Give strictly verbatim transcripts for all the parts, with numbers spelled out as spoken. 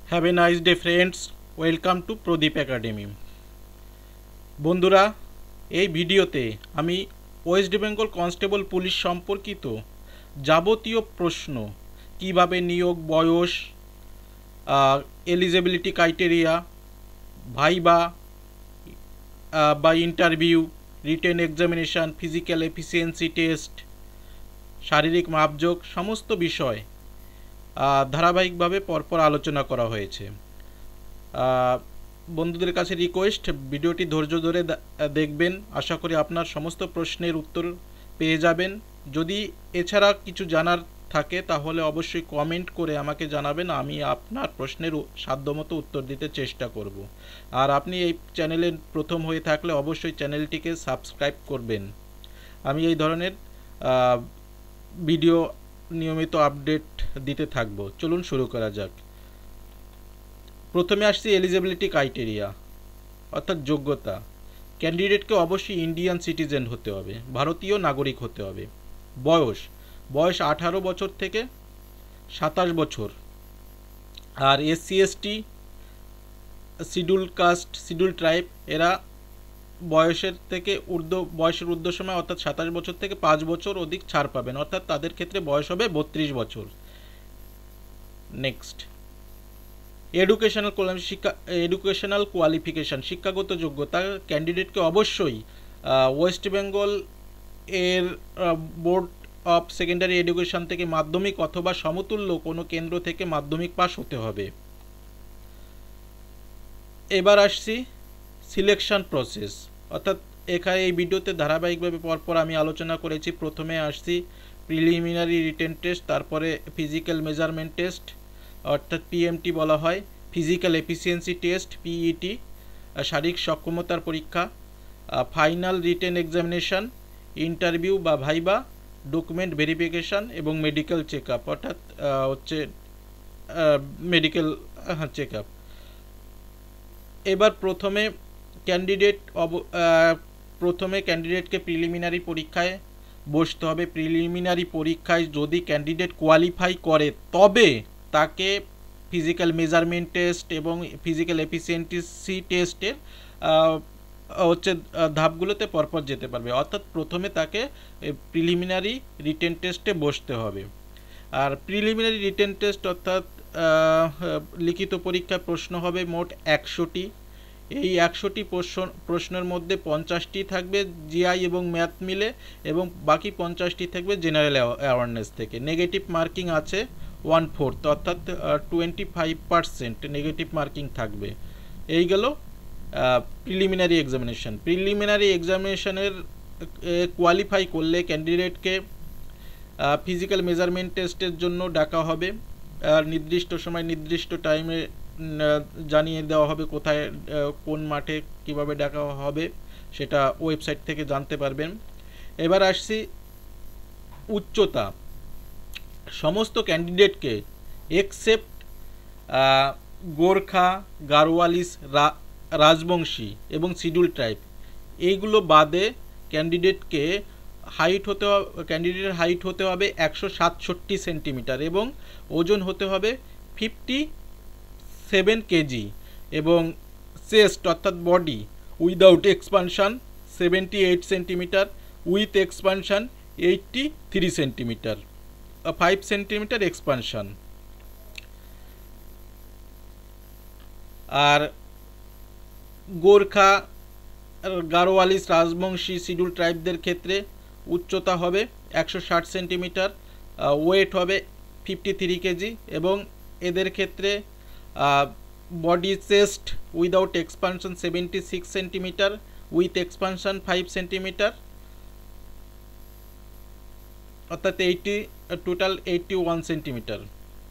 Have a nice day friends, welcome to Pradeep academy. বন্ধুরা, এই ভিডিওতে আমি ওয়েস্ট বেঙ্গল কনস্টেবল পুলিশ সম্পর্কিত যাবতীয় প্রশ্ন, কিভাবে নিয়োগ, বয়স, এলিজিবিলিটি ক্রাইটেরিয়া, ভাইবা বা interview, written examination, physical efficiency test, শারীরিক মাপযোগ সমস্ত বিষয় ধারাবাহিকভাবে পরপর আলোচনা করা হয়েছে। বন্ধুদের কাছে রিকোয়েস্ট, ভিডিওটি ধৈর্য ধরে দেখবেন। আশা করি আপনার সমস্ত প্রশ্নের উত্তর পেয়ে যাবেন। যদি এছাড়া কিছু জানার থাকে তাহলে অবশ্যই কমেন্ট করে আমাকে জানাবেন, আমি আপনার প্রশ্নের সাধ্যমতো উত্তর দিতে চেষ্টা করব। আর আপনি এই চ্যানেলে প্রথম হয়ে থাকলে অবশ্যই চ্যানেলটিকে সাবস্ক্রাইব করবেন। আমি এই ধরনের ভিডিও নিয়মিত আপডেট দিতে থাকবো। চলুন শুরু করা যাক। প্রথমে আসছি এলিজিবিলিটি ক্রাইটেরিয়া, অর্থাৎ যোগ্যতা। ক্যান্ডিডেটকে অবশ্যই ইন্ডিয়ান সিটিজেন হতে হবে, ভারতীয় নাগরিক হতে হবে। বয়স বয়স আঠারো বছর থেকে সাতাশ বছর। আর SC ST, schedule caste, schedule tribe, এরা বয়সের থেকে ঊর্ধ্ব বয়সের ঊর্ধ্ব সময় অর্থাৎ সাতাশ বছর থেকে পাঁচ বছর অধিক ছাড় পাবেন, অর্থাৎ তাদের ক্ষেত্রে বয়স হবে বত্রিশ বছর। নেক্সট, এডুকেশনাল শিক্ষা এডুকেশনাল কোয়ালিফিকেশান, শিক্ষাগত যোগ্যতা। ক্যান্ডিডেটকে অবশ্যই ওয়েস্ট বেঙ্গল এর বোর্ড অফ সেকেন্ডারি এডুকেশান থেকে মাধ্যমিক অথবা সমতুল্য কোনো কেন্দ্র থেকে মাধ্যমিক পাস হতে হবে। এবার আসছি সিলেকশন প্রসেস, অর্থাৎ এখানে এই ভিডিওতে ধারাবাহিকভাবে পরপর আমি আলোচনা করেছি। প্রথমে আসছি প্রিলিমিনারি রিটেন টেস্ট, তারপরে ফিজিক্যাল মেজারমেন্ট টেস্ট অর্থাৎ পিএমটি বলা হয়, ফিজিক্যাল এফিসিয়েন্সি টেস্ট পিইটি, শারীরিক সক্ষমতার পরীক্ষা, ফাইনাল রিটেন এক্সামিনেশান, ইন্টারভিউ বা ভাইবা, ডকুমেন্ট ভেরিফিকেশান এবং মেডিকেল চেক আপ, অর্থাৎ হচ্ছে মেডিকেল চেক আপ। এবার প্রথমে ক্যান্ডিডেট অব প্রথমে ক্যান্ডিডেটকে প্রিলিমিনারি পরীক্ষায় বসতে হবে। প্রিলিমিনারি পরীক্ষায় যদি ক্যান্ডিডেট কোয়ালিফাই করে তবে তাকে ফিজিক্যাল মেজারমেন্ট টেস্ট এবং ফিজিক্যাল এফিসিয়েন্সি টেস্টের হচ্ছে ধাপগুলোতে পরপর যেতে পারবে, অর্থাৎ প্রথমে তাকে প্রিলিমিনারি রিটেন টেস্টে বসতে হবে। আর প্রিলিমিনারি রিটেন টেস্ট অর্থাৎ লিখিত পরীক্ষায় প্রশ্ন হবে মোট একশোটি। এই একশোটি প্রশ্ন প্রশ্নের মধ্যে পঞ্চাশটি থাকবে জিআই এবং ম্যাথ মিলে এবং বাকি পঞ্চাশটি থাকবে জেনারেল অ্যাওয়ারনেস থেকে। নেগেটিভ মার্কিং আছে ওয়ান ফোর্থ, অর্থাৎ twenty five percent negative marking থাকবে। এই গেল প্রিলিমিনারি এক্সামিনেশান। প্রিলিমিনারি এক্সামিনেশানের কোয়ালিফাই করলে ক্যান্ডিডেটকে ফিজিক্যাল মেজারমেন্ট টেস্টের জন্য ডাকা হবে। আর নির্দিষ্ট সময় নির্দিষ্ট টাইমে জানিয়ে দেওয়া হবে কোথায়, কোন মাঠে, কিভাবে ডাকা হবে, সেটা ওয়েবসাইট থেকে জানতে পারবেন। এবার আসছি উচ্চতা। সমস্ত ক্যান্ডিডেটকে এক্সেপ্ট গোর্খা, গারোয়ালিস, রাজবংশী এবং শিডিউল ট্রাইব, এইগুলো বাদে ক্যান্ডিডেটকে হাইট হতে হবে ক্যান্ডিডেটের হাইট হতে হবে একশো সাতষট্টি সেন্টিমিটার এবং ওজন হতে হবে ফিফটি সেভেন কেজি এবং চেস্ট অর্থাৎ body without expansion seventy eight centimetre, with expansion eighty three centimetre, five centimetre expansion. আর গোর্খা, গারোয়ালিস, রাজবংশী, শিডিউল ট্রাইবদের ক্ষেত্রে উচ্চতা হবে একশো ষাট সেন্টিমিটার, ওয়েট হবে ফিফটি থ্রি কেজি এবং এদের ক্ষেত্রে body chest without expansion seventy six centimetre, with expansion five centimetre, অর্থাৎ eighty total eighty one centimetre.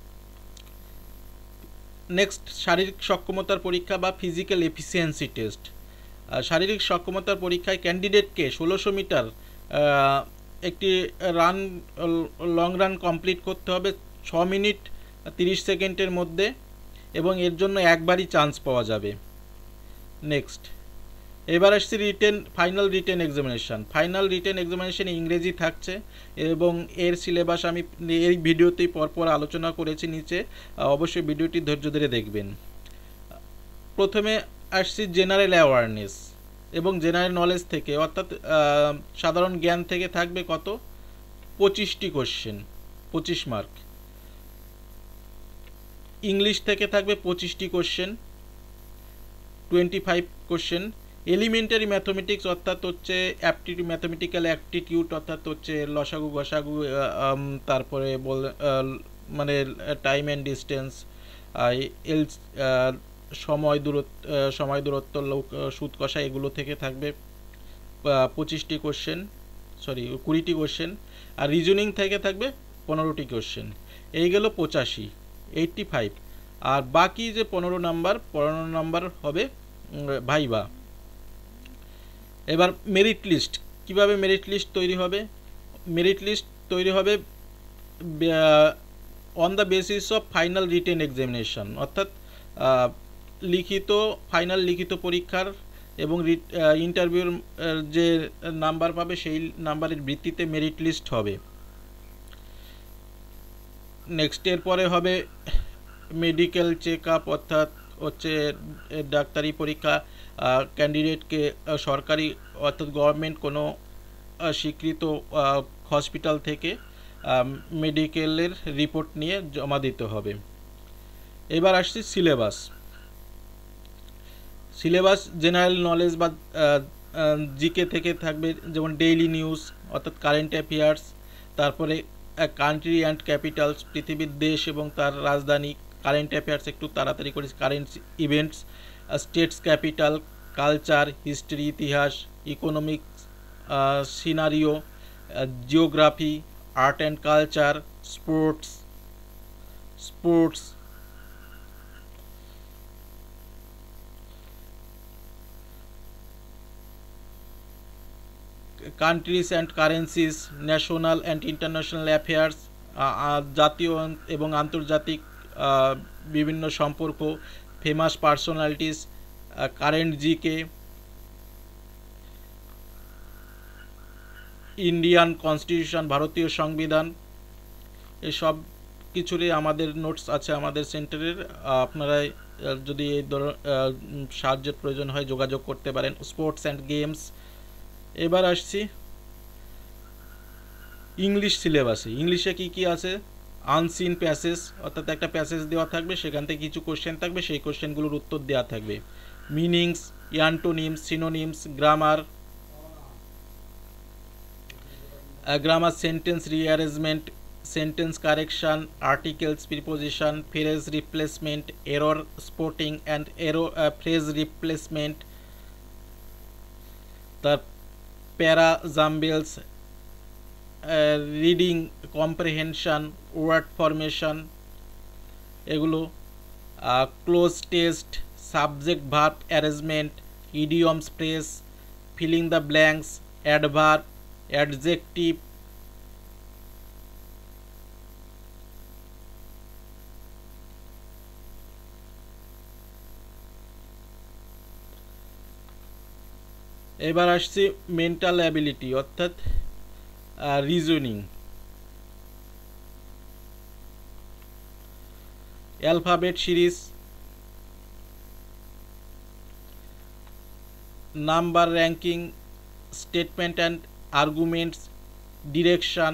Next, শারীরিক সক্ষমতার পরীক্ষা বা ফিজিক্যাল এফিসিয়েন্সি টেস্ট। শারীরিক সক্ষমতার পরীক্ষায় ক্যান্ডিডেটকে ষোলোশো মিটার একটি রান লং রান কমপ্লিট করতে হবে ছ মিনিট তিরিশ সেকেন্ডের মধ্যে এবং এর জন্য একবারই চান্স পাওয়া যাবে। নেক্সট, এবার আসছে written final written examination. Final written এক্সামিনেশানে ইংরেজি থাকছে এবং এর সিলেবাস আমি এই ভিডিওতেই পরপর আলোচনা করেছি নিচে, অবশ্যই ভিডিওটি ধৈর্য ধরে দেখবেন। প্রথমে আসছি জেনারেল অ্যাওয়ারনেস এবং জেনারেল নলেজ থেকে, অর্থাৎ সাধারণ জ্ঞান থেকে থাকবে কত, পঁচিশটি কোশ্চেন, পঁচিশ মার্ক। ইংলিশ থেকে থাকবে পঁচিশটি question, twenty five question. Elementary mathematics অর্থাৎ হচ্ছে অ্যাপটিটিউড, ম্যাথমেটিক্যাল অ্যাপটিটিউড অর্থাৎ হচ্ছে লসাগু গসাগু, তারপরে বল মানে টাইম অ্যান্ড ডিস্টেন্স, এল সময় দূরত্ব, সময় দূরত্ব, সুদ কষা, এগুলো থেকে থাকবে পঁচিশটি কোশ্চেন, সরি কুড়িটি কোশ্চেন। আর রিজনিং থেকে থাকবে পনেরোটি কোশ্চেন। এই গেল পঁচাশি, এইটটি ফাইভ। আর বাকি যে পনেরো নাম্বার, পনেরো নাম্বার হবে ভাইবা। এবার মেরিট লিস্ট, কিভাবে মেরিট লিস্ট তৈরি হবে? মেরিট লিস্ট তৈরি হবে on the basis of final written examination, অর্থাৎ লিখিত ফাইনাল লিখিত পরীক্ষার এবং ইন্টারভিউর যে নাম্বার পাবে সেই নাম্বারের ভিত্তিতে মেরিট লিস্ট হবে। নেক্সট এর পরে হবে মেডিকেল চেক আপ, অর্থাৎ হচ্ছে ডাক্তারি পরীক্ষা। ক্যান্ডিডেটকে সরকারি অর্থাৎ গভর্নমেন্ট কোনো স্বীকৃত হসপিটাল থেকে মেডিকেলের রিপোর্ট নিয়ে জমা দিতে হবে। এবার আসছি সিলেবাস। সিলেবাস জেনারেল নলেজ বা জিকে থেকে থাকবে, যেমন ডেইলি নিউজ অর্থাৎ কারেন্ট অ্যাফেয়ার্স, তারপরে কান্ট্রি অ্যান্ড ক্যাপিটালস, পৃথিবীর দেশ এবং তার রাজধানী, কারেন্ট অ্যাফেয়ার্স একটু তাড়াতাড়ি করে, current events, states capital, culture, history ইতিহাস, economics, scenario, geography, art and culture, sports sports countries and currencies, national and international affairs, জাতীয় এবং আন্তর্জাতিক বিভিন্ন সম্পর্ক, famous personalities, current GK, Indian constitution, ভারতীয় সংবিধান, এসব কিছুরই আমাদের নোটস আছে আমাদের সেন্টারের। আপনারা যদি এই ধরনের সাহায্যের প্রয়োজন হয় যোগাযোগ করতে পারেন। Sports and games. এবার আসছি ইংলিশ সিলেবাসে। ইংলিশে কি কি আছে? আনসিন প্যাসেজ, অর্থাৎ একটা প্যাসেজ দেওয়া থাকবে, সেখান থেকে কিছু কোশ্চেন থাকবে, সেই কোশ্চেনগুলোর উত্তর দেওয়া থাকবে। Meanings, antonyms, synonyms, grammar, grammar, sentence rearrangement, sentence correction, articles, preposition, phrase replacement, error spotting and error phrase replacement, তার para jumbles, reading comprehension, word formation, এগুলো। Cloze test, subject verb arrangement, idioms phrase, filling the blanks, adverb, adjective, এবার আসছি mental ability অর্থাৎ reasoning. Alphabet series, number ranking, statement and arguments, direction,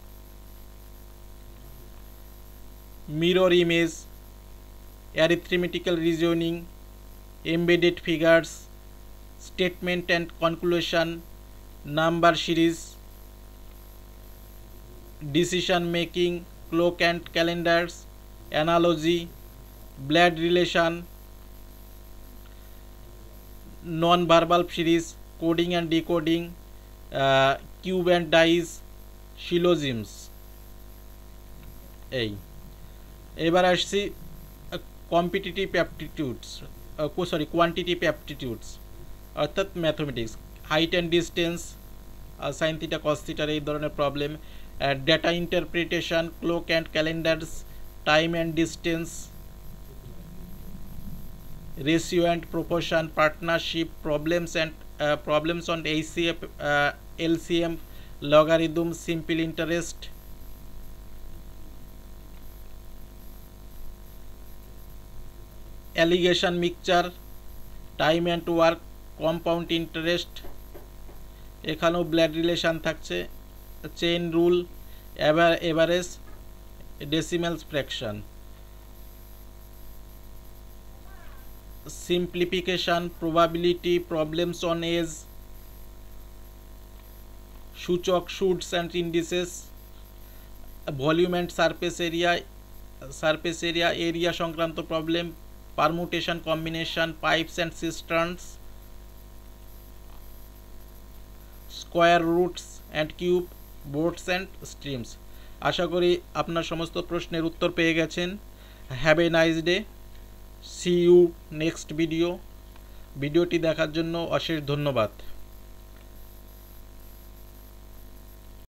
mirror image, arithmetical reasoning, embedded figures, statement and conclusion, number series, decision making, clock and calendars, analogy, blood relation, non-verbal series, coding and decoding, uh, cube and dice, syllogisms। এই এবার আসছি competitive aptitudes, sorry quantitative aptitudes অর্থাৎ mathematics, height and distance, sine theta cos থিটার এই ধরনের problem, data interpretation, clock and calendars, time and distance, ratio and proportion, partnership, problems and problems on HCF, LCM, logarithm, simple interest, alligation mixture, time and work, compound interest, এখানেও blood relation থাকছে, chain rule, average, decimals fraction, simplification, probability, problems on age, সূচক, surds and indices, volume and surface area, surface area area সংক্রান্ত problem, permutation, combination, pipes and cisterns, square roots and cube, boats and streams. আশা করি আপনার সমস্ত প্রশ্নের উত্তর পেয়ে গেছেন। Have a nice day, see you next video. ভিডিওটি দেখার জন্য অশেষ ধন্যবাদ।